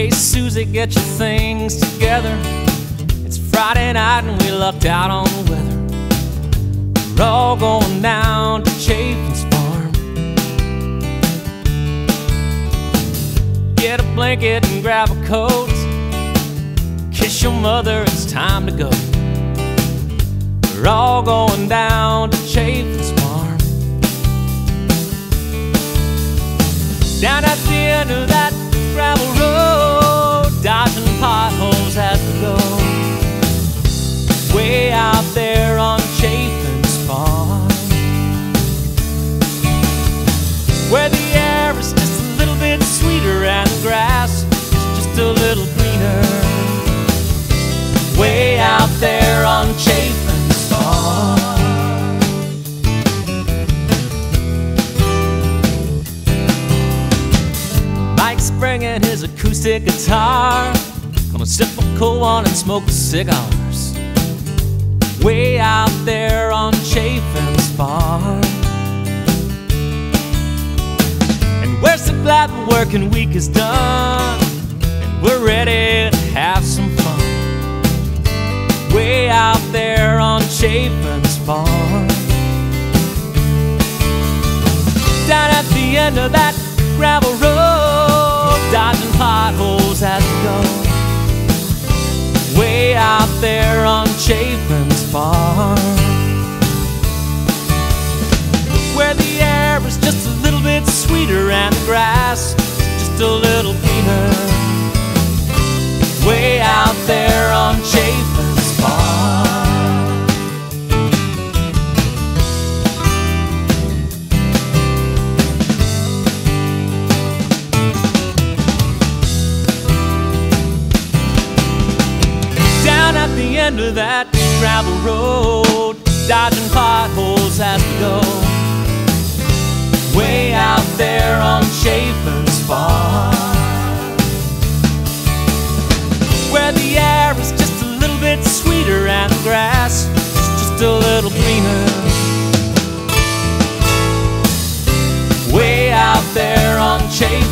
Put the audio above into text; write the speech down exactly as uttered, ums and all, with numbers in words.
Hey Susie, get your things together. It's Friday night and we lucked out on the weather. We're all going down to Chafin's farm. Get a blanket and grab a coat. Kiss your mother, it's time to go. We're all going down to Chafin's farm. Down at the end of that gravel road, dodging potholes as we go. Way out there on Chafin's farm, where the air is just a little bit sweeter and the grass is just a little greener. Way out there on Chafin's farm. Mike's bringing his acoustic guitar. Gonna sip a cold one and smoke cigars. Way out there on Chafin's farm. And we're so glad the working week is done, and we're ready to have some fun. Way out there on Chafin's farm. Down at the end of that gravel road, dodging potholes as we go. Way out there on Chafin's farm, where the air is just a little bit sweeter and the grass just a little greener. Way out there on Chafin's farm. At the end of that gravel road, dodging potholes as we go. Way out there on Chafin's farm, where the air is just a little bit sweeter and the grass is just a little greener. Way out there on Chafin's